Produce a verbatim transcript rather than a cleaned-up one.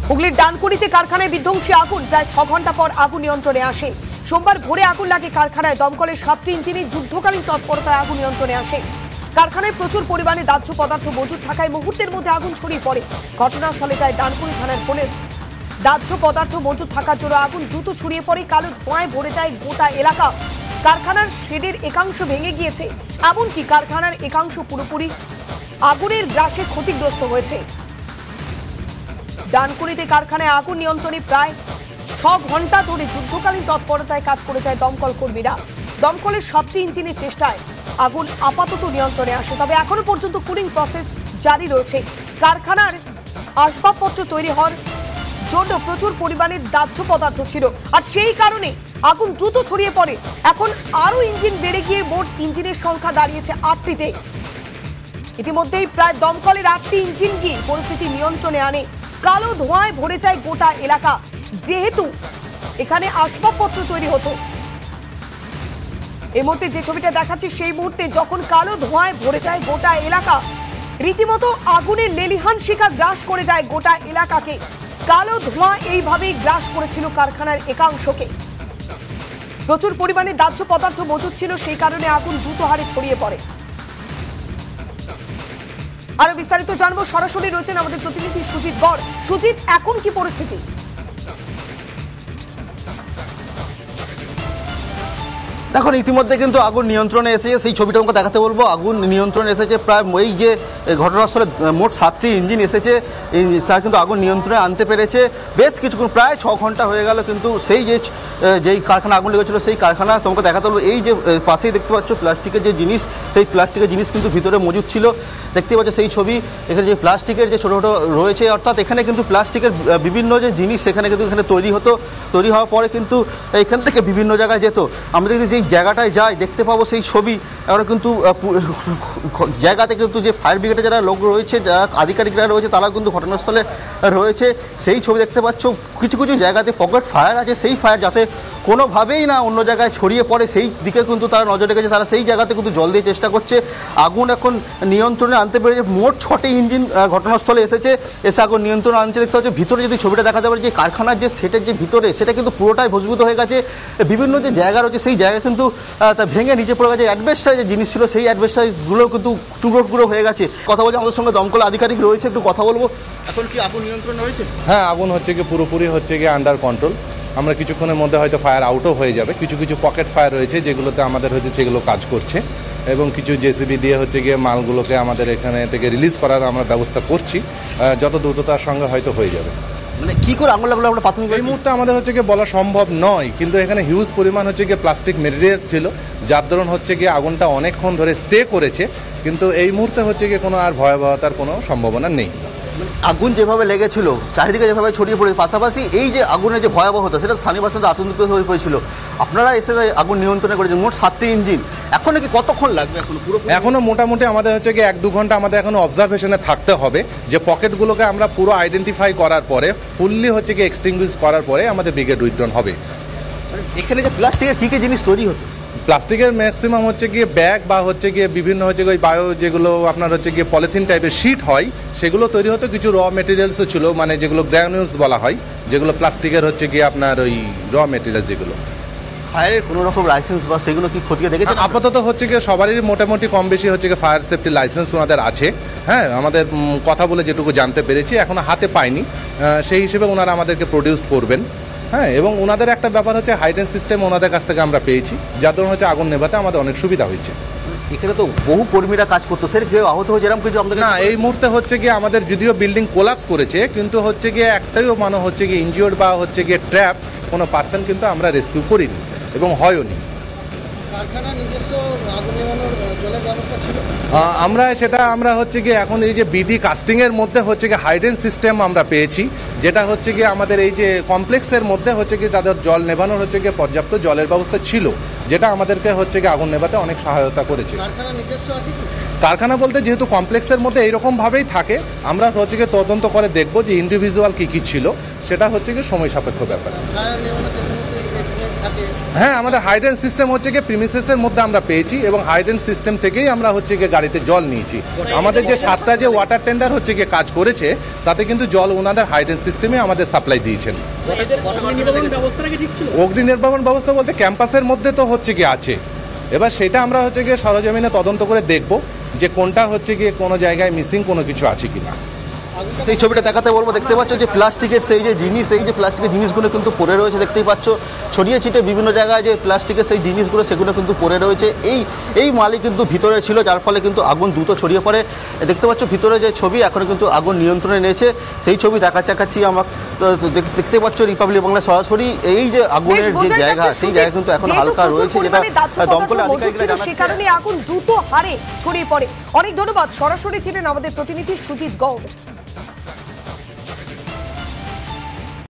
হুগলির ডানকুনিতে কারখানায় বিধ্বংসী আগুন, প্রায় ছ ঘন্টা পর আগুন নিয়ন্ত্রণে আসে। সোমবার ভোরে আগুন লাগে কারখানায়। দমকলের সাতটি ইঞ্জিনের যুদ্ধকালীন তৎপরতায় আগুন নিয়ন্ত্রণে আসে। কারখানায় প্রচুর পরিমাণে দাহ্য পদার্থ মজুদ থাকায় মুহূর্তের মধ্যে আগুন ছড়িয়ে পড়ে। ঘটনাস্থলে যায় ডানকুনি থানার পুলিশ। দাহ্য পদার্থ মজুদ থাকার জন্য আগুন দ্রুত ছড়িয়ে পড়ে, কালো ধোঁয়ায় ভরে যায় গোটা এলাকা। কারখানার শেডের একাংশ ভেঙে গিয়েছে, এমনকি কারখানার একাংশ পুরোপুরি আগুনের গ্রাসে ক্ষতিগ্রস্ত হয়েছে। ডানকুনিতে কারখানায় আগুন নিয়ন্ত্রণে প্রায় ছ ঘন্টা ধরে যুদ্ধকালীন তৎপরতায় কাজ করে যায় দমকল কর্মীরা। দমকলের সাতটি ইঞ্জিনের চেষ্টায় আগুন আপাতত নিয়ন্ত্রণে আসে, তবে এখনো পর্যন্ত কুলিং প্রসেস জারি রয়েছে। কারখানার আসবাবপত্র তৈরি হওয়ার জন্য প্রচুর পরিমাণে দাহ্য পদার্থ ছিল, আর সেই কারণে আগুন দ্রুত ছড়িয়ে পড়ে। এখন আরো ইঞ্জিন বেড়ে গিয়ে মোট ইঞ্জিনের সংখ্যা দাঁড়িয়েছে আটটিতে। ইতিমধ্যেই প্রায় দমকলের আটটি ইঞ্জিন গিয়ে পরিস্থিতি নিয়ন্ত্রণে আনে। কালো ধোঁয়ায় ভরে যায় গোটা এলাকা, যেহেতু এখানে আসবাবপত্র তৈরি হতো। এই মুহূর্তে যে ছবিটা দেখাচ্ছি, সেই মুহূর্তে যখন কালো ধোঁয়ায় ভরে যায় গোটা এলাকা, রীতিমতো আগুনের লেলিহান শিখা গ্রাস করে যায় গোটা এলাকাকে। কালো ধোঁয়া এইভাবেই গ্রাস করেছিল কারখানার একাংশকে। প্রচুর পরিমাণে দাহ্য পদার্থ মজুদ ছিল, সেই কারণে আগুন দ্রুত হারে ছড়িয়ে পড়ে। আরো বিস্তারিত জানবো, সরাসরি রয়েছেন আমাদের প্রতিনিধি সুজিত গড়। সুজিত, এখন কি পরিস্থিতি? দেখুন, ইতিমধ্যে কিন্তু আগুন নিয়ন্ত্রণে এসেছে, সেই ছবিটা আমাকে দেখাতে বলবো। আগুন নিয়ন্ত্রণে এসেছে, প্রায় এই যে ঘটনাস্থলে মোট সাতটি ইঞ্জিন এসেছে, তার কিন্তু আগুন নিয়ন্ত্রণে আনতে পেরেছে। বেশ কিছুক্ষণ, প্রায় ছ ঘন্টা হয়ে গেল, কিন্তু সেই যে যেই কারখানা আগুন লেগেছিল সেই কারখানা তোমাকে দেখাতে বলবো। এই যে পাশেই দেখতে পাচ্ছ প্লাস্টিকের যে জিনিস, সেই প্লাস্টিকের জিনিস কিন্তু ভিতরে মজুদ ছিল। দেখতে পাচ্ছ সেই ছবি, এখানে যে প্লাস্টিকের যে ছোটো ছোটো রয়েছে, অর্থাৎ এখানে কিন্তু প্লাস্টিকের বিভিন্ন যে জিনিস সেখানে কিন্তু এখানে তৈরি হতো। তৈরি হওয়ার পরে কিন্তু এখান থেকে বিভিন্ন জায়গায় যেত। আমরা যদি যেই জায়গাটায় যাই দেখতে পাবো সেই ছবি। এবার কিন্তু জায়গাতে কিন্তু যে ফায়ার ব্রিগেডে যারা লোক রয়েছে, যারা আধিকারিকরা রয়েছে, তারা কিন্তু ঘটনাস্থলে রয়েছে। সেই ছবি দেখতে পাচ্ছ, কিছু কিছু জায়গাতে পকেট ফায়ার আছে, সেই ফায়ার যাতে কোনোভাবেই না অন্য জায়গায় ছড়িয়ে পড়ে সেই দিকে কিন্তু তারা নজর রেখেছে। তারা সেই জায়গাতে কিন্তু জল দিয়ে চেষ্টা করছে। আগুন এখন নিয়ন্ত্রণে আনতে পেরেছে। মোট ছটি ইঞ্জিন ঘটনাস্থলে এসেছে, এসে আগুন নিয়ন্ত্রণে আনছে। দেখতে পাচ্ছ ভিতরে যদি ছবিটা দেখাতে পারে, যে কারখানার যে সেটের যে ভিতরে, সেটা কিন্তু পুরোটাই ভস্মীভূত হয়ে গেছে। বিভিন্ন যে জায়গা রয়েছে সেই জায়গা কিন্তু তা ভেঙে নিচে পড়ে গেছে। অ্যাডভেস্টার যে জিনিস ছিল সেই অ্যাডভেস্টারগুলো কিন্তু টুকরো টুকরো হয়ে গেছে। কথা বলছে আমাদের সঙ্গে দমকল আধিকারিক রয়েছে, একটু কথা বলবো। এখন কি আগুন নিয়ন্ত্রণ রয়েছে? হ্যাঁ, আগুন হচ্ছে কি পুরোপুরি হচ্ছে কি আন্ডার কন্ট্রোল। আমরা কিছুক্ষণের মধ্যে হয়তো ফায়ার আউটও হয়ে যাবে। কিছু কিছু পকেট ফায়ার রয়েছে যেগুলোতে আমাদের হচ্ছে সেগুলো কাজ করছে, এবং কিছু জেসিবি দিয়ে হচ্ছে গিয়ে মালগুলোকে আমাদের এখানে থেকে রিলিজ করার আমরা ব্যবস্থা করছি। যত দ্রুততার সঙ্গে হয়তো হয়ে যাবে। মানে কী করে আগুন লাগলো আমরা প্রাথমিক এই মুহূর্তে আমাদের হচ্ছে গিয়ে বলা সম্ভব নয়, কিন্তু এখানে হিউজ পরিমাণ হচ্ছে গিয়ে প্লাস্টিক মেটেরিয়ালস ছিল, যার দরুন হচ্ছে গিয়ে আগুনটা অনেকক্ষণ ধরে স্টে করেছে। কিন্তু এই মুহূর্তে হচ্ছে গিয়ে কোনো আর ভয়াবহতার কোনো সম্ভাবনা নেই। আগুন যেভাবে লেগেছিল, চারিদিকে যেভাবে ছড়িয়ে পড়ে, পাশাপাশি এই যে আগুনের যে ভয়াবহতা, সেটা স্থানীয় বাসিন্দা আতঙ্কিত হয়ে পড়েছিল। আপনারা এসে আগুন নিয়ন্ত্রণে করেছেন, মোট সাতটি ইঞ্জিন। এখন কি কতক্ষণ লাগবে? এখন পুরো এখনো মোটামুটি আমাদের হচ্ছে গিয়ে এক দু ঘন্টা আমাদের এখনো অবজারভেশনে থাকতে হবে, যে পকেটগুলোকে আমরা পুরো আইডেন্টিফাই করার পরে, ফুললি হচ্ছে গিয়ে এক্সটিংগুইশ করার পরে আমাদের ব্রিগেড উইথড্রন হবে। এখানে যে প্লাস্টিকের কী কী জিনিস তৈরি হতো? প্লাস্টিকের ম্যাক্সিমাম হচ্ছে গিয়ে ব্যাগ বা হচ্ছে গিয়ে বিভিন্ন হচ্ছে গিয়ে বায়ো যেগুলো আপনার হচ্ছে গিয়ে পলিথিন টাইপের শিট হয়, সেগুলো তৈরি হতো। কিছু র মেটেরিয়ালসও ছিল, মানে যেগুলো গ্র্যানুলস বলা হয়, যেগুলো প্লাস্টিকের হচ্ছে গিয়ে আপনার ওই র মেটেরিয়ালস যেগুলো। ফায়ারের কোনো রকম লাইসেন্স বা সেগুলো কি খতিয়ে দেখেছেন? আপাতত হচ্ছে গিয়ে সবারই মোটামুটি কম বেশি হচ্ছে গিয়ে ফায়ার সেফটি লাইসেন্স ওনাদের আছে। হ্যাঁ, আমাদের কথা বলে যেটুকু জানতে পেরেছি, এখনো হাতে পাইনি, সেই হিসেবে ওনারা আমাদেরকে প্রডিউস করবেন। হ্যাঁ, এবং ওনাদের একটা ব্যাপার হচ্ছে হাইডেন সিস্টেম ওনাদের কাছ থেকে আমরা পেয়েছি, যার ধরুন হচ্ছে আগুন নেভাতে আমাদের অনেক সুবিধা হয়েছে। এখানে তো বহু কর্মীরা কাজ করতো, সে কেউ আহত হয়েছে এরকম কিছু আমাদের? না, এই মুহূর্তে হচ্ছে গিয়ে আমাদের যদিও বিল্ডিং কোলাপস করেছে, কিন্তু হচ্ছে গিয়ে একটাইও মানে হচ্ছে গিয়ে ইনজিওর্ড বা হচ্ছে গিয়ে ট্র্যাপ কোনো পার্সন কিন্তু আমরা রেস্কিউ করিনি এবং হয়ও নি। কারখানা নিজস্ব আগুন নেভানোর জলের ব্যবস্থা ছিল? আমরা সেটা আমরা হচ্ছে গিয়ে এখন এই যে বিডি কাস্টিংয়ের মধ্যে হচ্ছে গিয়ে হাইডেন সিস্টেম আমরা পেয়েছি, যেটা হচ্ছে গিয়ে আমাদের এই যে কমপ্লেক্সের মধ্যে হচ্ছে গিয়ে তাদের জল নেভানোর হচ্ছে গিয়ে পর্যাপ্ত জলের ব্যবস্থা ছিল, যেটা আমাদেরকে হচ্ছে গিয়ে আগুন নেভাতে অনেক সহায়তা করেছে। কারখানা নিজস্ব আছে কি? কারখানা বলতে যেহেতু কমপ্লেক্সের মধ্যে এইরকমভাবেই থাকে, আমরা হচ্ছে গিয়ে তদন্ত করে দেখব যে ইন্ডিভিজুয়াল কী কী ছিল, সেটা হচ্ছে গিয়ে সময় সাপেক্ষ ব্যাপার। ফায়ার নেভানোর যে সমস্ত থাকে? হ্যাঁ, আমাদের হাইড্রেন সিস্টেম হচ্ছে গিয়ে প্রিমিসেসের মধ্যে আমরা পেয়েছি এবং হাইড্রেন সিস্টেম থেকেই আমরা হচ্ছে গিয়ে গাড়িতে জল নিয়েছি। আমাদের যে সাতটা যে ওয়াটার টেন্ডার হচ্ছে গিয়ে কাজ করেছে তাতে কিন্তু জল ওনাদের হাইড্রেন সিস্টেমে আমাদের সাপ্লাই দিয়েছেন। অগ্নি নির্বাপন ব্যবস্থা বলতে ক্যাম্পাসের মধ্যে তো হচ্ছে গিয়ে আছে, এবার সেটা আমরা হচ্ছে গিয়ে সরজমিনে তদন্ত করে দেখব যে কোনটা হচ্ছে গিয়ে কোনো জায়গায় মিসিং কোনো কিছু আছে কিনা। সেই ছবিটা দেখাতে বলবো। দেখতে পাচ্ছ যে প্লাস্টিকের সেই যে জিনিস, এই যে প্লাস্টিকের জিনিসগুলো কিন্তু পড়ে রয়েছে, দেখতেই পাচ্ছ ছড়িয়ে ছিটে বিভিন্ন জায়গায় যে প্লাস্টিকের সেই জিনিসগুলো সেগুলো কিন্তু পড়ে রয়েছে। এই এই মালই কিন্তু ভিতরে ছিল, যার ফলে কিন্তু আগুন দ্রুত ছড়িয়ে পড়ে। দেখতে পাচ্ছ ভিতরে যে ছবি, এখন কিন্তু আগুন নিয়ন্ত্রণে নিয়েছে সেই ছবি দেখা দেখাচ্ছি আমার। দেখতে পাচ্ছ রিপাবলিক বাংলা সরাসরি এই যে আগুনের যে জায়গা, সেই জায়গা কিন্তু এখন হালকা রয়েছে, যেটা দমকলের আধিকারিকরা জানাচ্ছেন। সে কারণে আগুন দ্রুত হারে ছড়িয়ে পড়ে। অনেক ধন্যবাদ। সরাসরি ছিলেন আমাদের প্রতিনিধি সুজিত গৌড়।